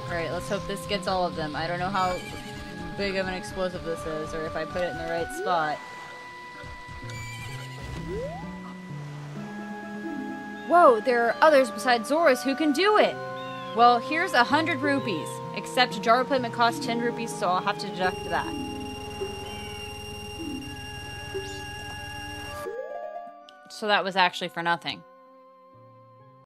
Alright, let's hope this gets all of them. I don't know how big of an explosive this is, or if I put it in the right spot. Whoa, there are others besides Zoras who can do it! Well, here's 100 rupees. Except jar replacement costs 10 rupees, so I'll have to deduct that. So that was actually for nothing.